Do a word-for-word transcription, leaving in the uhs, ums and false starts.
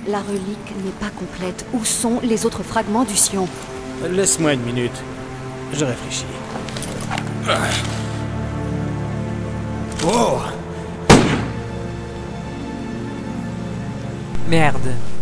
La relique n'est pas complète. Où sont les autres fragments du Sion? Laisse-moi une minute. Je réfléchis. Merde.